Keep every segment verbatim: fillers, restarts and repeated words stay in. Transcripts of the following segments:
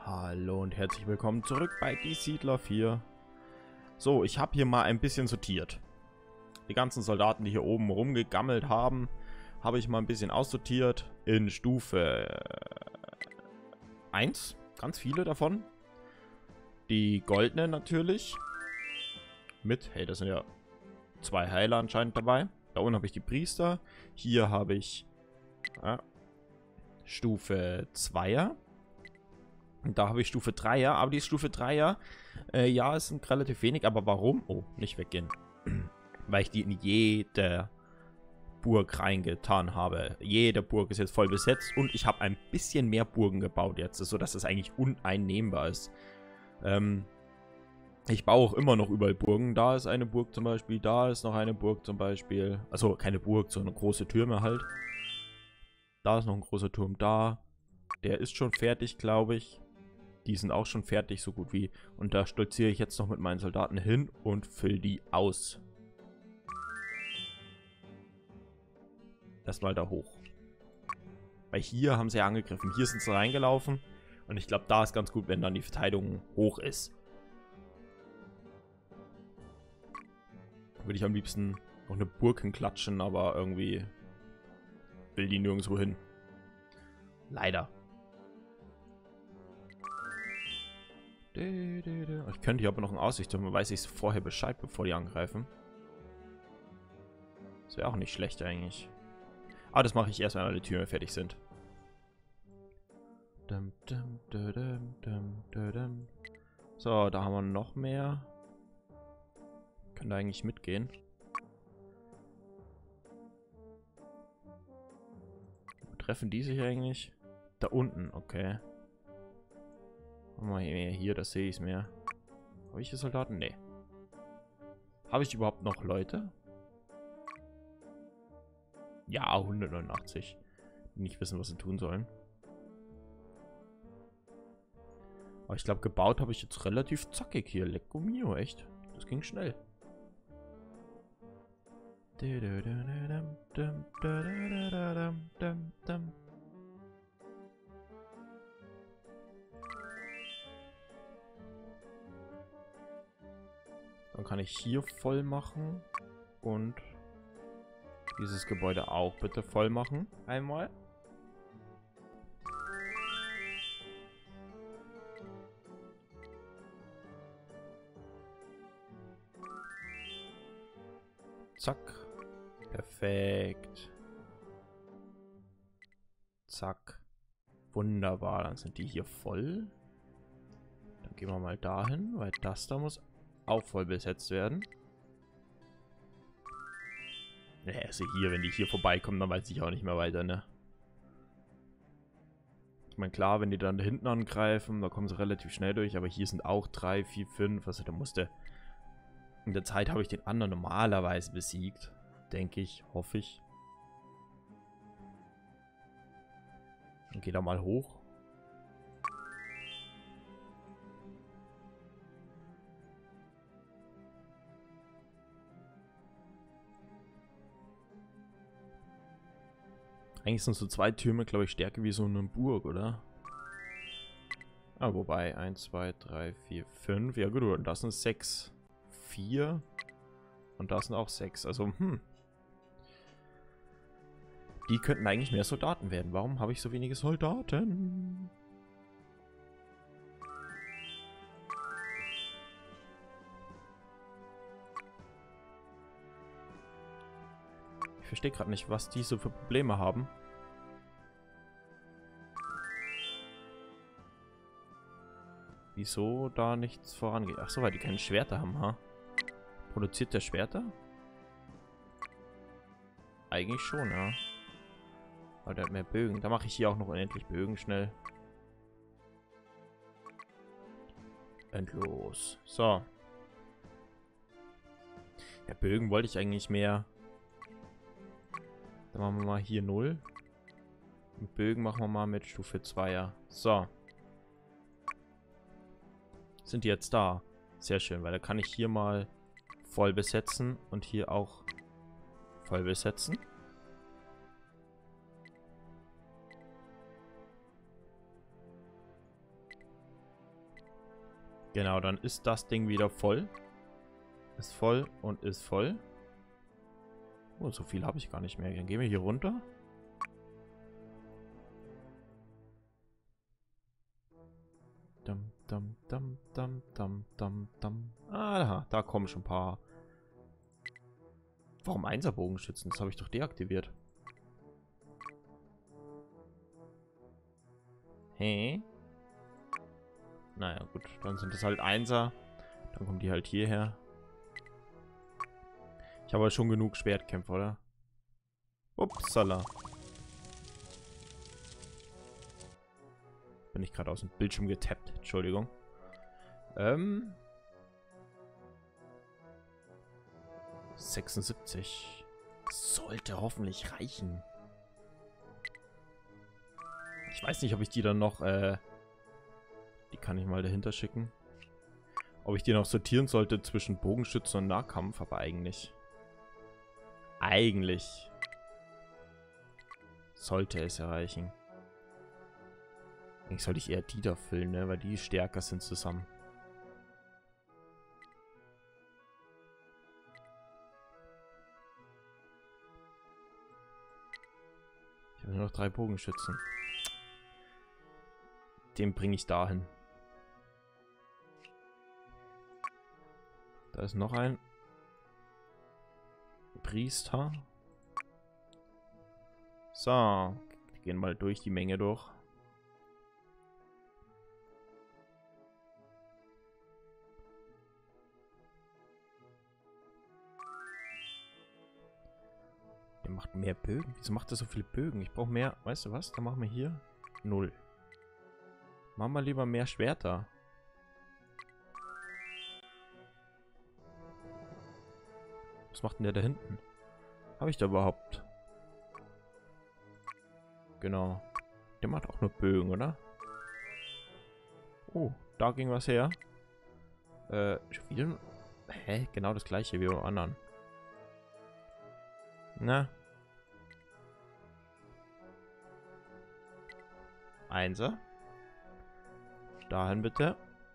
Hallo und herzlich willkommen zurück bei Die Siedler vier. So, ich habe hier mal ein bisschen sortiert. Die ganzen Soldaten, die hier oben rumgegammelt haben, habe ich mal ein bisschen aussortiert in Stufe eins. Ganz viele davon. Die goldenen natürlich. Mit, hey, da sind ja zwei Heiler anscheinend dabei. Da unten habe ich die Priester. Hier habe ich ja, Stufe zweier. Und da habe ich Stufe dreier, aber die Stufe dreier, äh, ja, es sind relativ wenig, aber warum? Oh, nicht weggehen. Weil ich die in jede Burg reingetan habe. Jede Burg ist jetzt voll besetzt und ich habe ein bisschen mehr Burgen gebaut jetzt, sodass es eigentlich uneinnehmbar ist. Ähm, ich baue auch immer noch überall Burgen. Da ist eine Burg zum Beispiel, da ist noch eine Burg zum Beispiel. Also keine Burg, sondern große Türme halt. Da ist noch ein großer Turm da. Der ist schon fertig, glaube ich. Die sind auch schon fertig, so gut wie. Und da stolziere ich jetzt noch mit meinen Soldaten hin und fülle die aus. Erstmal da hoch. Weil hier haben sie ja angegriffen. Hier sind sie reingelaufen. Und ich glaube, da ist ganz gut, wenn dann die Verteidigung hoch ist. Würde ich am liebsten noch eine Burg hinklatschen, aber irgendwie will die nirgendwo hin. Leider. Ich könnte hier aber noch eine Aussicht haben, weiß ich vorher Bescheid, bevor die angreifen. Das wäre auch nicht schlecht eigentlich. Aber das mache ich erst, wenn alle Türme fertig sind. So, da haben wir noch mehr. Können da eigentlich mitgehen. Wo treffen die sich eigentlich? Da unten, okay. Mal hier, hier, das sehe ich mehr. Habe ich hier Soldaten? Nee. Habe ich überhaupt noch Leute? Ja, hundertneunundachtzig. Die nicht wissen, was sie tun sollen. Aber ich glaube, gebaut habe ich jetzt relativ zackig hier. Lecco mio, echt. Das ging schnell. Dann kann ich hier voll machen und dieses Gebäude auch bitte voll machen. Einmal. Zack. Perfekt. Zack. Wunderbar. Dann sind die hier voll. Dann gehen wir mal dahin, weil das da muss auch voll besetzt werden. Ja, also hier, wenn die hier vorbeikommen, dann weiß ich auch nicht mehr weiter, ne? Ich meine, klar, wenn die dann da hinten angreifen, da kommen sie relativ schnell durch, aber hier sind auch drei, vier, fünf, also da musste... In der Zeit habe ich den anderen normalerweise besiegt, denke ich, hoffe ich. Dann geht er mal hoch. Eigentlich sind so zwei Türme, glaube ich, stärker wie so eine Burg, oder? Ah, wobei, eins, zwei, drei, vier, fünf. Ja gut, und das sind sechs. vier. Und das sind auch sechs. Also, hm. Die könnten eigentlich mehr Soldaten werden. Warum habe ich so wenige Soldaten? Ich verstehe gerade nicht, was die so für Probleme haben. Wieso da nichts vorangeht. Ach so, weil die keine Schwerter haben, ha? Produziert der Schwerter? Eigentlich schon, ja. Aber der hat mehr Bögen. Da mache ich hier auch noch unendlich Bögen schnell. Endlos. So. Ja, Bögen wollte ich eigentlich mehr. Dann machen wir mal hier null. Und Bögen machen wir mal mit Stufe zweier. So. Sind die jetzt da? Sehr schön, weil da kann ich hier mal voll besetzen und hier auch voll besetzen. Genau, dann ist das Ding wieder voll. Ist voll und ist voll. Oh, so viel habe ich gar nicht mehr. Dann gehen wir hier runter. Dum, dum, dum, dum, dum, dum, dum. Ah, da, da kommen schon ein paar. Warum Einser-Bogenschützen? Das habe ich doch deaktiviert. Hä? Naja, gut. Dann sind das halt Einser. Dann kommen die halt hierher. Ich habe aber schon genug Schwertkämpfer, oder? Upsala. Bin ich gerade aus dem Bildschirm getappt. Entschuldigung. Ähm. sechsundsiebzig. Sollte hoffentlich reichen. Ich weiß nicht, ob ich die dann noch, äh... die kann ich mal dahinter schicken. Ob ich die noch sortieren sollte zwischen Bogenschützen und Nahkampf, aber eigentlich... Eigentlich... sollte es erreichen. Eigentlich sollte ich eher die da füllen, ne? Weil die stärker sind zusammen. Ich habe nur noch drei Bogenschützen. Den bringe ich dahin. Da ist noch ein Priester. So, wir gehen mal durch die Menge durch. Der macht mehr Bögen. Wieso macht er so viele Bögen? Ich brauche mehr. Weißt du was? Dann machen wir hier null. Machen wir lieber mehr Schwerter. Was macht denn der da hinten? Habe ich da überhaupt? Genau. Der macht auch nur Bögen, oder? Oh, da ging was her. Äh, Spielen? Hä? Genau das gleiche wie beim anderen. Na? Einser. Dahin bitte.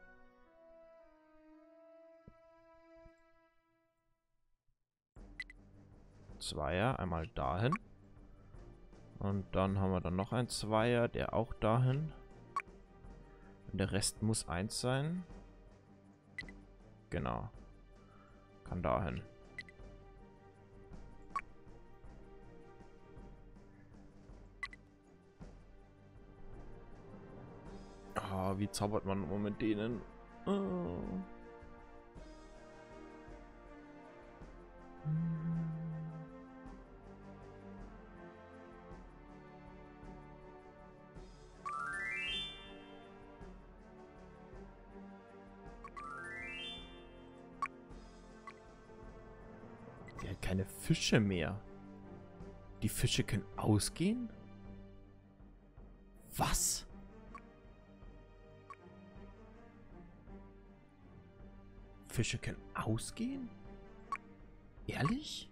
Zweier, einmal dahin. Und dann haben wir dann noch ein Zweier, der auch dahin. Und der Rest muss eins sein. Genau. Kann dahin. Ah, wie zaubert man immer mit denen? Oh. Die hat keine Fische mehr. Die Fische können ausgehen? Was? Fische können ausgehen? Ehrlich?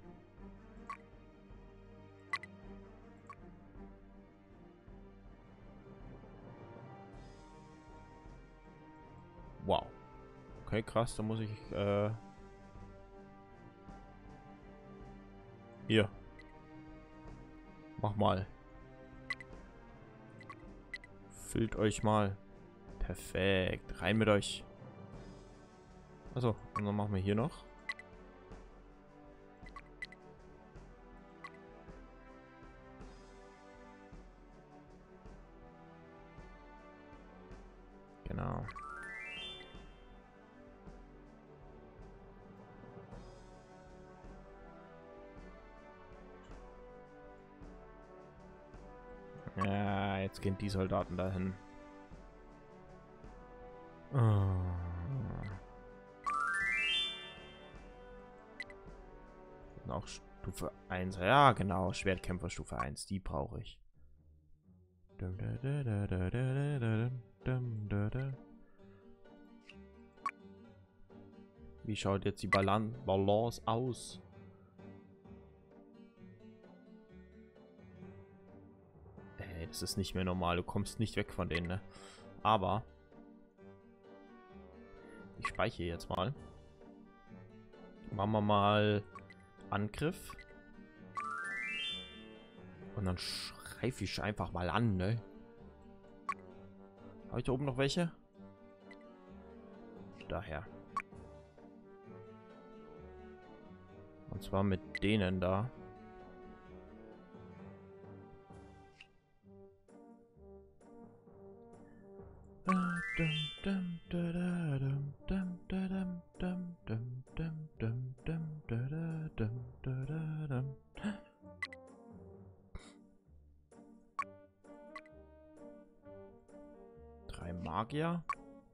Wow. Okay, krass, da muss ich, äh... hier. Mach mal. Füllt euch mal. Perfekt. Rein mit euch. Achso, und dann machen wir hier noch. Genau. Ja, jetzt gehen die Soldaten dahin. Oh. Auch Stufe eins. Ja, genau. Schwertkämpfer Stufe eins. Die brauche ich. Wie schaut jetzt die Balan Balance aus? Ey, das ist nicht mehr normal. Du kommst nicht weg von denen, ne? Aber Ich speichere jetzt mal. Machen wir mal Angriff. Und dann schreife ich einfach mal an, ne? Habe ich da oben noch welche? Daher. Und zwar mit denen da. Drei Magier.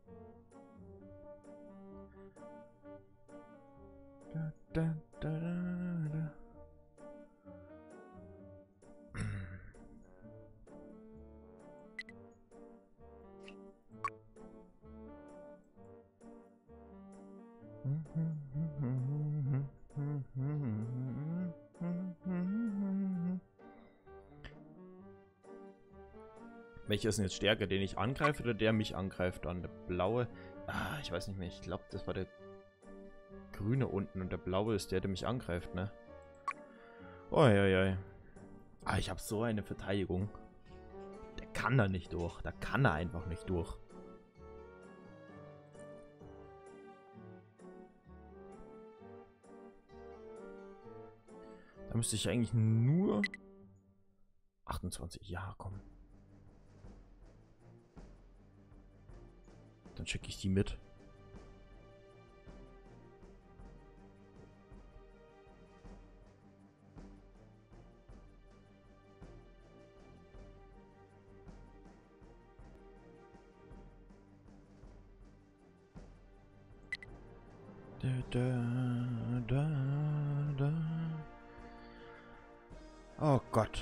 Da, da, da, da, da. Welcher ist denn jetzt stärker? Den ich angreife oder der mich angreift? Dann der blaue. Ah, ich weiß nicht mehr. Ich glaube, das war der grüne unten und der blaue ist der, der mich angreift, ne? Uiuiui. Ah, ich habe so eine Verteidigung. Der kann da nicht durch. Da kann er einfach nicht durch. Da müsste ich eigentlich nur... achtundzwanzig, ja, komm. Dann schicke ich die mit. Da, da, da, da. Oh Gott.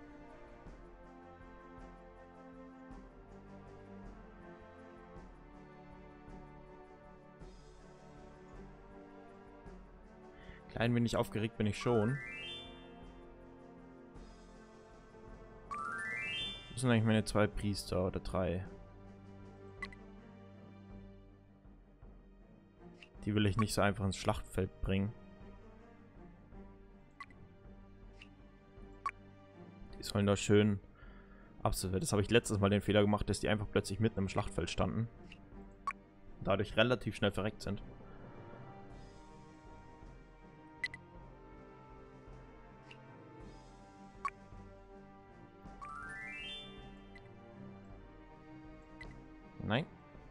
Klein wenig aufgeregt bin ich schon. Das sind eigentlich meine zwei Priester oder drei. Die will ich nicht so einfach ins Schlachtfeld bringen. Die sollen da schön absolvieren. Das habe ich letztes Mal den Fehler gemacht, dass die einfach plötzlich mitten im Schlachtfeld standen. Dadurch relativ schnell verreckt sind. Nein.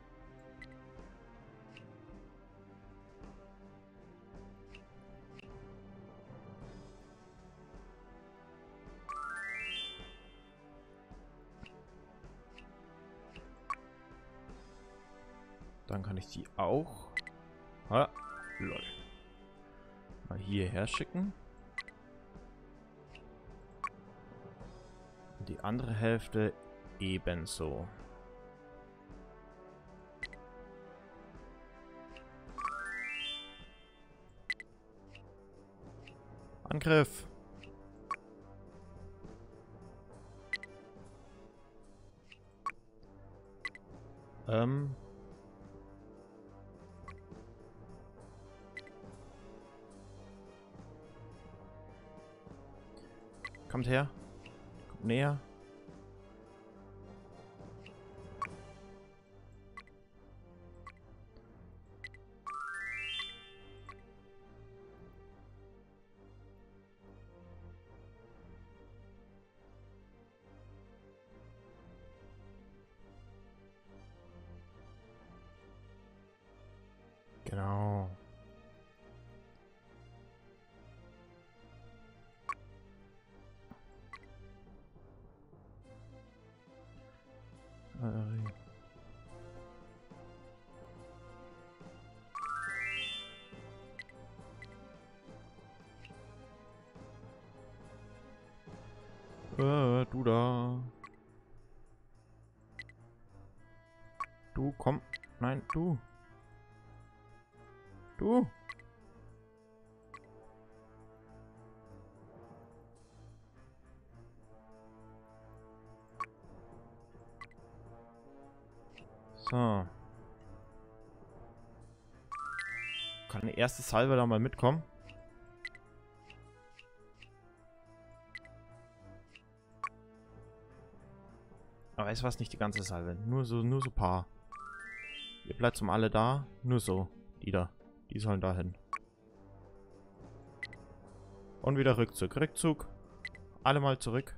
Dann kann ich die auch. Ah, lol. Mal hierher schicken. Und die andere Hälfte ebenso. Angriff! Ähm. Kommt her. Kommt näher. Genau. Äh, äh, du da. Du, komm. Nein, du. Du. So. Kann eine erste Salve da mal mitkommen? Aber weißt du was, nicht die ganze Salve. Nur so, nur so ein paar. Ihr bleibt zum alle da. Nur so. Die da. Die sollen da hin. Und wieder Rückzug. Rückzug. Alle mal zurück.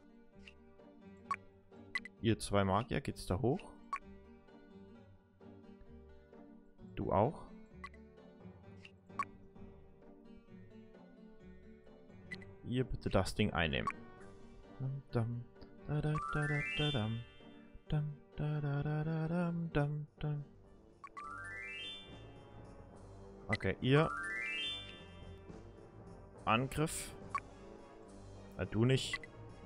Ihr zwei Magier, geht's da hoch? Du auch? Ihr bitte das Ding einnehmen. Dum, dum, da, da, da, da, da, dum. Dum, da, da, da, da, dum, dum, dum. Okay, ihr Angriff. Na, du nicht.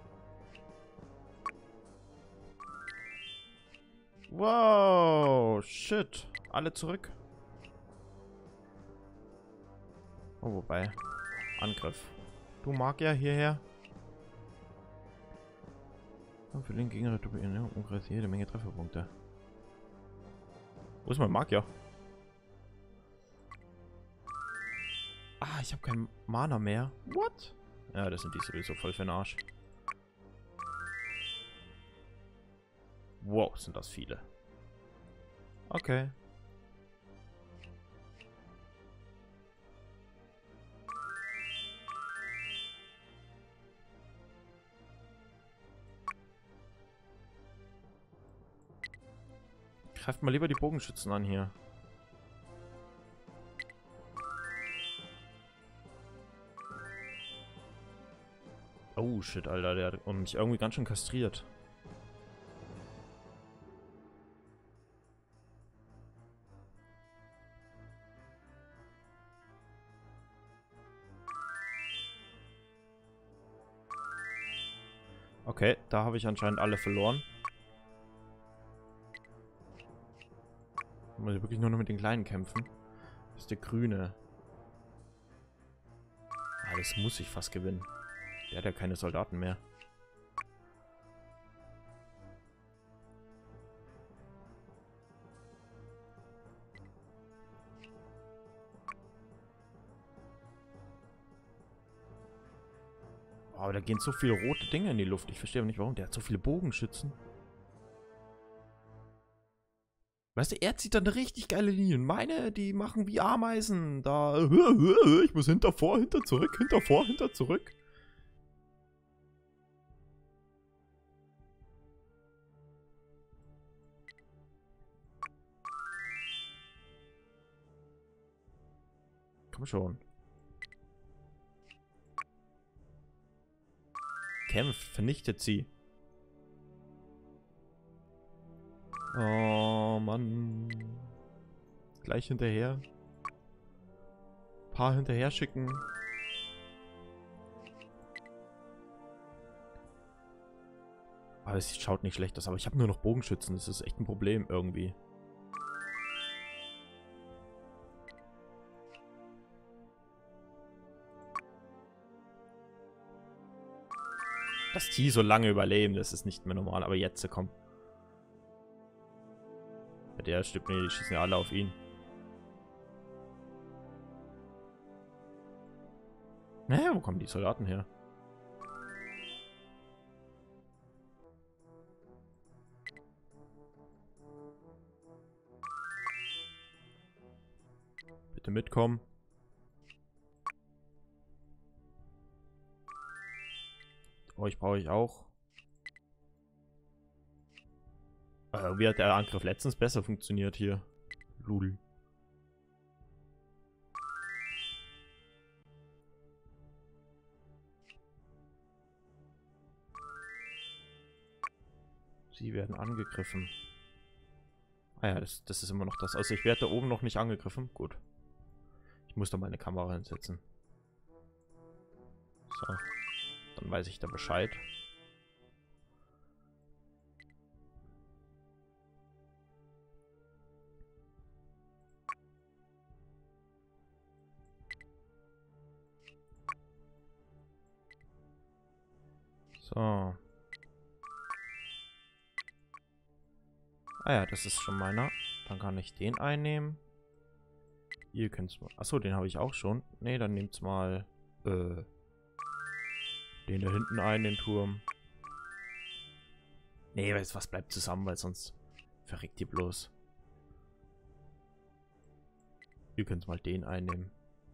Wow, shit. Alle zurück. Oh, wobei. Angriff. Du Magier hierher. Und für den Gegner ne, umkreist jede Menge Trefferpunkte. Wo ist mein Magier? Ah, ich habe keinen Mana mehr. What? Ja, das sind die sowieso voll für den Arsch. Wow, sind das viele. Okay. Greift mal lieber die Bogenschützen an hier. Oh shit, Alter, der hat mich irgendwie ganz schön kastriert. Okay, da habe ich anscheinend alle verloren. Muss ich wirklich nur noch mit den Kleinen kämpfen. Das ist der Grüne. Ah, das muss ich fast gewinnen. Der hat ja keine Soldaten mehr. Aber da gehen so viele rote Dinge in die Luft. Ich verstehe aber nicht, warum. Der hat so viele Bogenschützen. Weißt du, er zieht dann eine richtig geile Linie. Meine, die machen wie Ameisen. Da, ich muss hinter, vor, hinter, zurück, hinter, vor, hinter, zurück. Komm schon. Kämpft, vernichtet sie. Oh Mann. Gleich hinterher. Paar hinterher schicken. Aber es schaut nicht schlecht aus, aber ich habe nur noch Bogenschützen. Das ist echt ein Problem irgendwie. Dass die so lange überleben, das ist nicht mehr normal. Aber jetzt, komm. Ja, der stimmt mir, die schießen ja alle auf ihn. Naja, wo kommen die Soldaten her? Bitte mitkommen. Euch brauche ich auch. Äh, wie hat der Angriff letztens besser funktioniert hier? Lul. Sie werden angegriffen. Ah ja, das, das ist immer noch das. Also ich werde da oben noch nicht angegriffen. Gut. Ich muss da meine Kamera hinsetzen. So. Dann weiß ich da Bescheid. So. Ah ja, das ist schon meiner. Dann kann ich den einnehmen. Ihr könnt's mal... Achso, den habe ich auch schon. Ne, dann nehmt's mal... Äh... Den da hinten ein, den Turm. Nee, weißt du was, bleibt zusammen, weil sonst verreckt ihr bloß. Ihr könnt mal den einnehmen.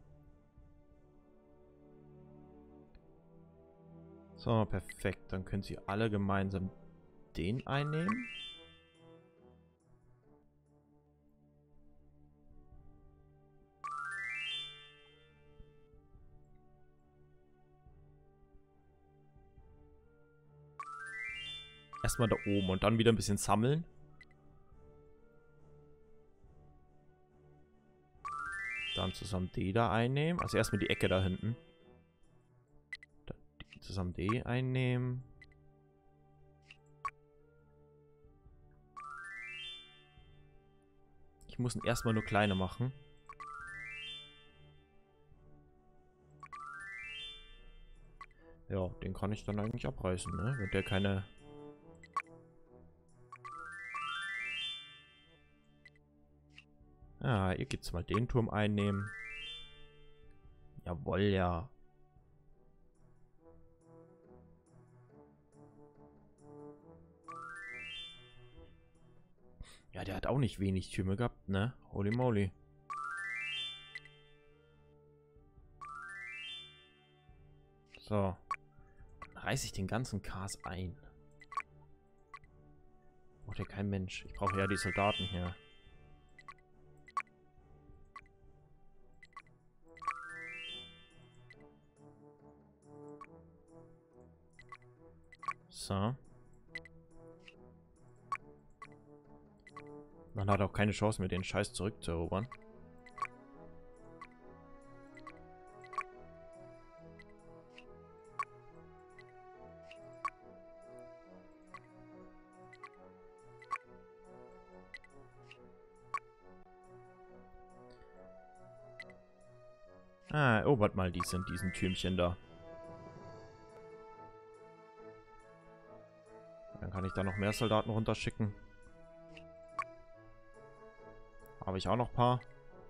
So, perfekt. Dann können sie alle gemeinsam den einnehmen. Erstmal da oben und dann wieder ein bisschen sammeln. Dann zusammen die da einnehmen. Also erstmal die Ecke da hinten. Dann die zusammen die einnehmen. Ich muss ihn erstmal nur kleine machen. Ja, den kann ich dann eigentlich abreißen, ne? Wenn der keine... Ja, ihr geht's mal den Turm einnehmen. Jawohl, ja. Ja, der hat auch nicht wenig Türme gehabt, ne? Holy moly. So. Dann reiße ich den ganzen Cars ein. Braucht ja kein Mensch. Ich brauche ja die Soldaten hier. So. Man hat auch keine Chance mehr, den Scheiß zurückzuerobern. Ah, erobert mal dies in diesen Türmchen da. Dann kann ich da noch mehr Soldaten runterschicken. Habe ich auch noch ein paar.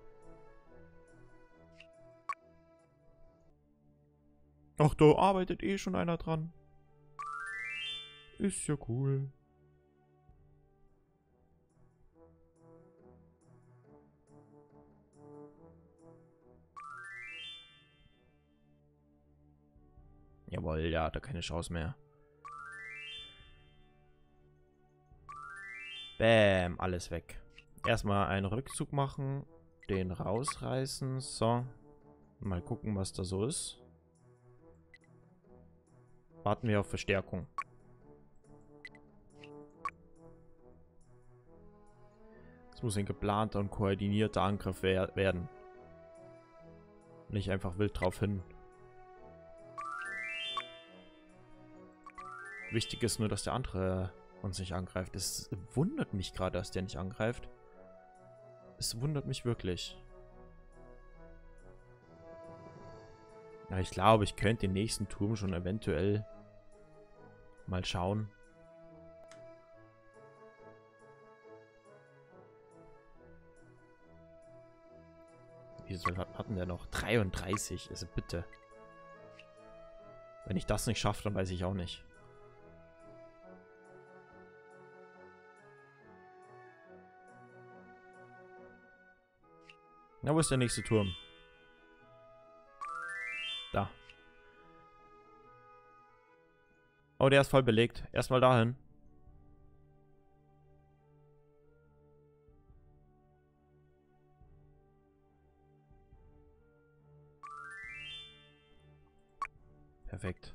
Ach, da arbeitet eh schon einer dran. Ist ja cool. Jawohl, ja, hat er keine Chance mehr. Bäm, alles weg. Erstmal einen Rückzug machen. Den rausreißen. So. Mal gucken, was da so ist. Warten wir auf Verstärkung. Es muss ein geplanter und koordinierter Angriff wer werden. Nicht einfach wild drauf hin. Wichtig ist nur, dass der andere uns nicht angreift. Es wundert mich gerade, dass der nicht angreift. Es wundert mich wirklich. Ja, ich glaube, ich könnte den nächsten Turm schon eventuell mal schauen. Wie viel hatten der noch? dreiunddreißig. Also bitte. Wenn ich das nicht schaffe, dann weiß ich auch nicht. Na, wo ist der nächste Turm? Da. Oh, der ist voll belegt. Erstmal dahin. Perfekt.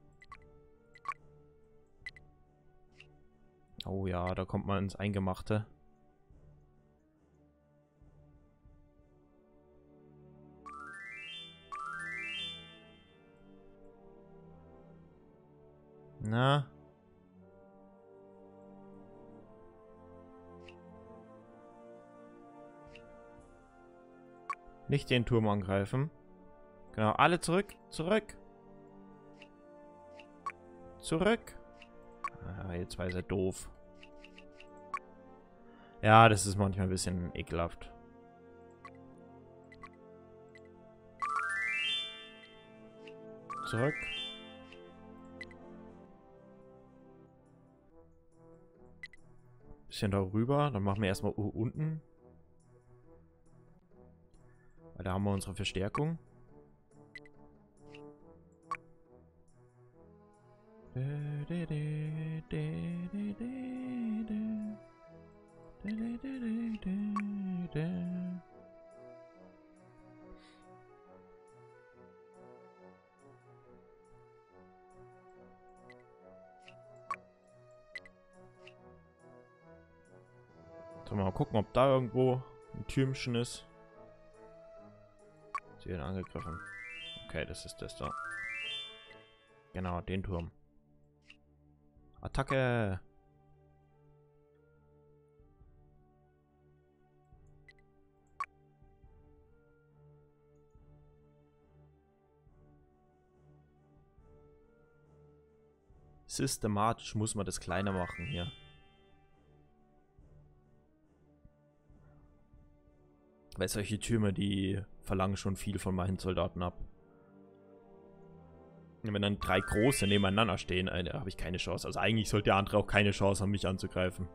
Oh ja, da kommt man ins Eingemachte. Na? Nicht den Turm angreifen. Genau, alle zurück. Zurück. Zurück. Ah, jetzt war er doof. Ja, das ist manchmal ein bisschen ekelhaft. zurück. Bisschen darüber. Dann machen wir erstmal unten. Weil da haben wir unsere Verstärkung. So, mal gucken, ob da irgendwo ein Türmchen ist. Sie werden angegriffen. Okay, das ist das da. Genau, den Turm. Attacke! Systematisch muss man das kleiner machen hier. Weil solche Türme, die verlangen schon viel von meinen Soldaten ab. Wenn dann drei große nebeneinander stehen, äh, da habe ich keine Chance. Also eigentlich sollte der andere auch keine Chance haben, mich anzugreifen.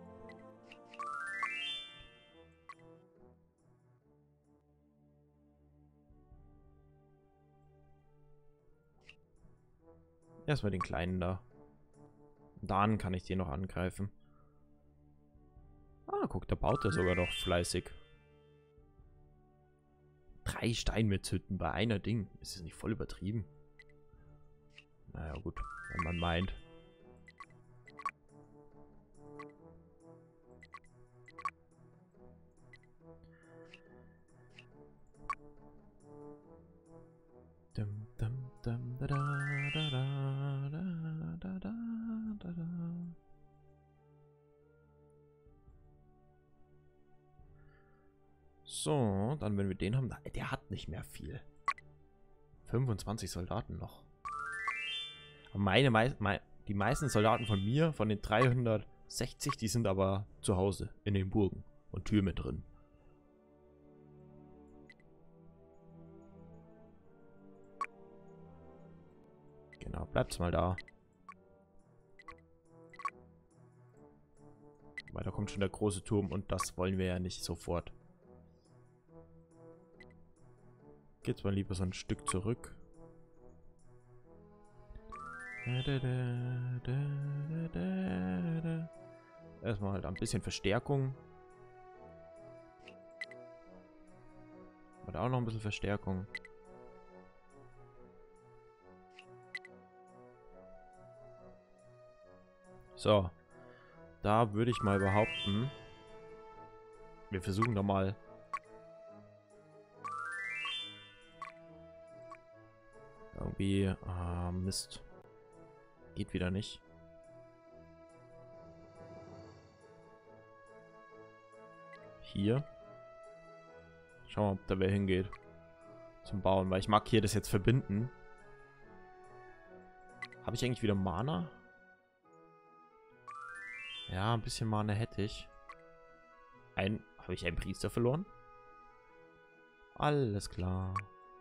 Erstmal den kleinen da. Dann kann ich den noch angreifen. Ah, guck, da baut er sogar doch fleißig. Drei Steinmetzhütten bei einer Ding. Ist das nicht voll übertrieben? Naja, gut, wenn man meint. Dum, dum, dum, da, da, da, da, da, da, da, da. So, dann wenn wir den haben, der hat nicht mehr viel. fünfundzwanzig Soldaten noch. Meine, meine, die meisten Soldaten von mir, von den dreihundertsechzig, die sind aber zu Hause in den Burgen und Türme drin. Genau, bleibt's mal da. Weil da kommt schon der große Turm und das wollen wir ja nicht sofort. Geht's mal lieber so ein Stück zurück. Erstmal halt ein bisschen Verstärkung. Hat auch noch ein bisschen Verstärkung. So. Da würde ich mal behaupten, wir versuchen doch mal irgendwie, ah, Mist. Geht wieder nicht. Hier. Schauen wir mal, ob da wer hingeht. Zum Bauen, weil ich mag hier das jetzt verbinden. Habe ich eigentlich wieder Mana? Ja, ein bisschen Mana hätte ich. Ein, habe ich einen Priester verloren? Alles klar.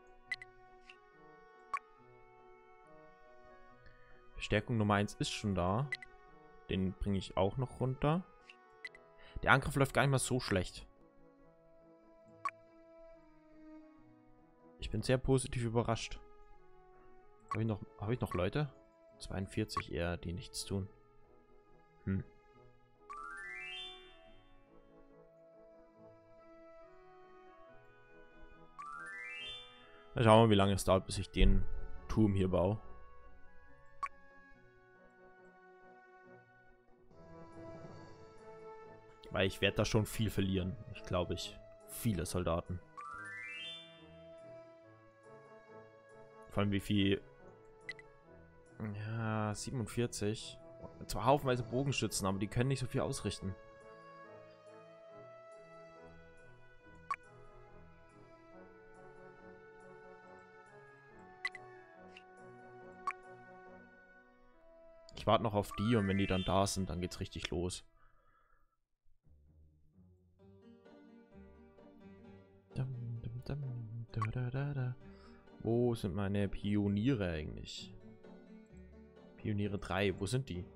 Verstärkung Nummer eins ist schon da. Den bringe ich auch noch runter. Der Angriff läuft gar nicht mal so schlecht. Ich bin sehr positiv überrascht. Habe ich noch, habe ich noch Leute? zweiundvierzig eher, die nichts tun. Hm. Dann schauen wir mal, wie lange es dauert, bis ich den Turm hier baue. Weil ich werde da schon viel verlieren. Ich glaube, ich viele Soldaten. Vor allem wie viel... Ja, siebenundvierzig. Zwar haufenweise Bogenschützen, aber die können nicht so viel ausrichten. Ich warte noch auf die und wenn die dann da sind, dann geht's richtig los. Wo sind meine Pioniere eigentlich? Pioniere drei, wo sind die?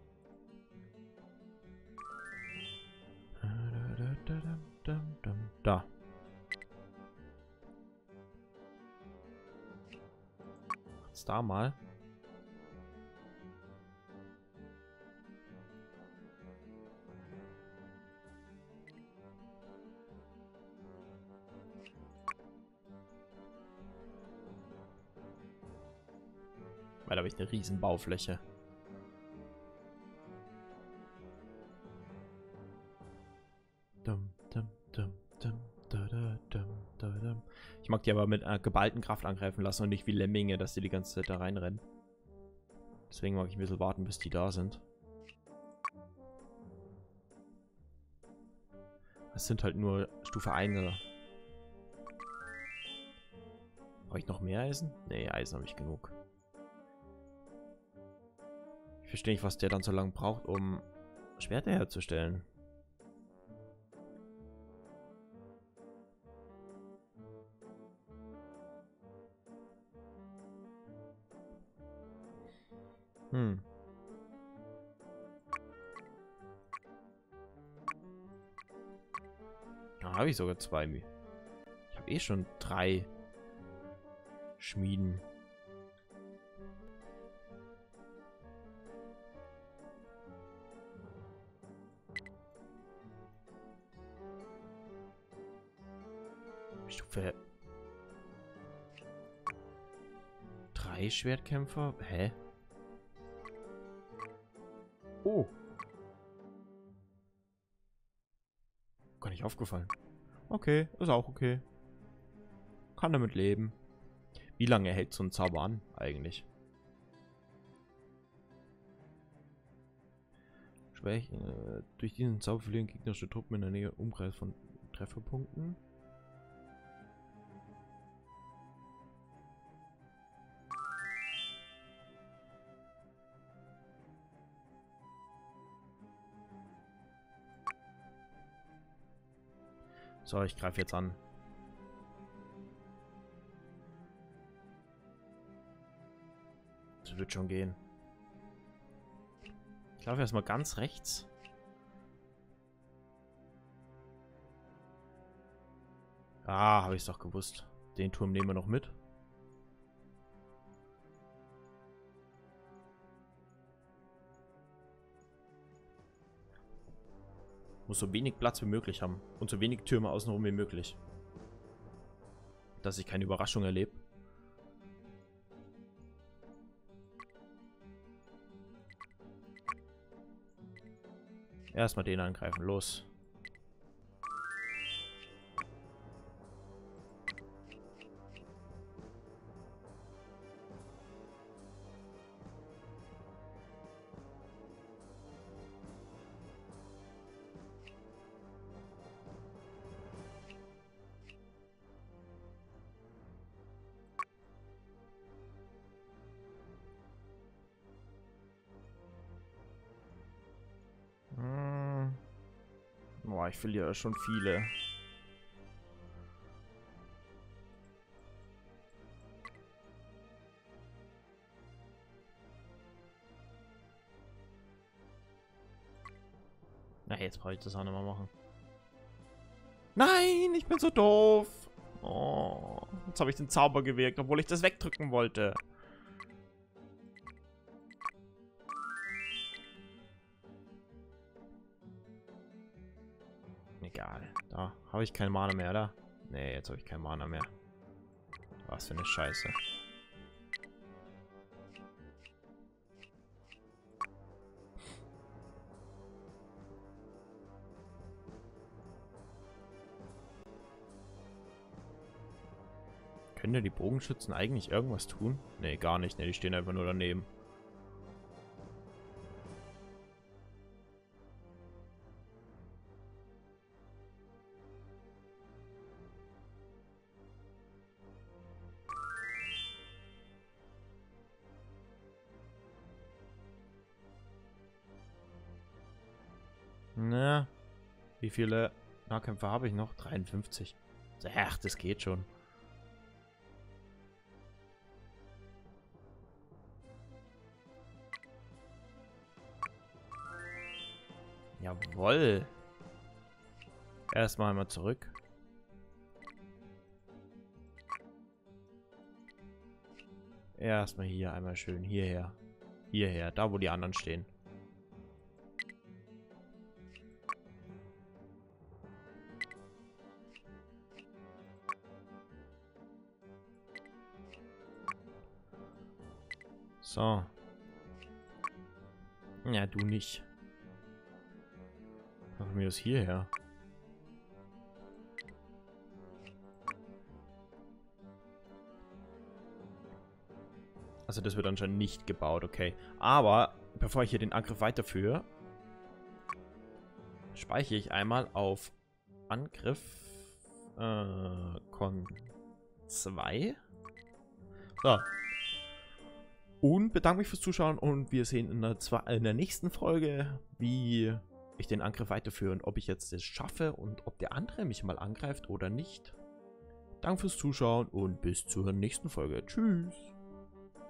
Da. Jetzt da mal. Weil da habe ich eine riesen Baufläche. Ich mag die aber mit einer geballten Kraft angreifen lassen und nicht wie Lemminge, dass die die ganze Zeit da reinrennen. Deswegen mag ich ein bisschen warten, bis die da sind. Es sind halt nur Stufe eins. Brauche ich noch mehr Eisen? Nee, Eisen habe ich genug. Ich verstehe nicht, was der dann so lange braucht, um Schwerter herzustellen. Hm. Da habe ich sogar zwei. Ich habe eh schon drei Schmieden. Stufe drei Schwertkämpfer? Hä? Oh. Gar nicht aufgefallen. Okay, ist auch okay. Kann damit leben. Wie lange hält so ein Zauber an, eigentlich? Schwäche. Äh, durch diesen Zauber verlieren gegnerische Truppen in der Nähe Umkreis von Trefferpunkten. So, ich greife jetzt an. Das wird schon gehen. Ich laufe erstmal ganz rechts. Ah, habe ich es doch gewusst. Den Turm nehmen wir noch mit. Muss so wenig Platz wie möglich haben. Und so wenig Türme außenrum wie möglich. Dass ich keine Überraschung erlebe. Erstmal den angreifen. Los. Boah, ich verliere schon viele. Na, jetzt brauche ich das auch nicht mehr machen. Nein, ich bin so doof. Oh, jetzt habe ich den Zauber gewirkt, obwohl ich das wegdrücken wollte. Egal. Da habe ich keine Mana mehr, da? Nee, jetzt habe ich keine Mana mehr. Was für eine Scheiße. Können ja die Bogenschützen eigentlich irgendwas tun? Nee, gar nicht. Nee, die stehen einfach nur daneben. Na, wie viele Nahkämpfer habe ich noch? dreiundfünfzig. Ach, das geht schon. Jawohl. Erstmal einmal zurück. Erstmal hier einmal schön hierher. Hierher, da wo die anderen stehen. So. Ja, du nicht. Machen wir das hierher. Also das wird anscheinend nicht gebaut, okay. Aber bevor ich hier den Angriff weiterführe, speichere ich einmal auf Angriff äh, Con zwei. So. Und bedanke mich fürs Zuschauen und wir sehen in der, in der nächsten Folge, wie ich den Angriff weiterführe und ob ich jetzt das schaffe und ob der andere mich mal angreift oder nicht. Danke fürs Zuschauen und bis zur nächsten Folge. Tschüss.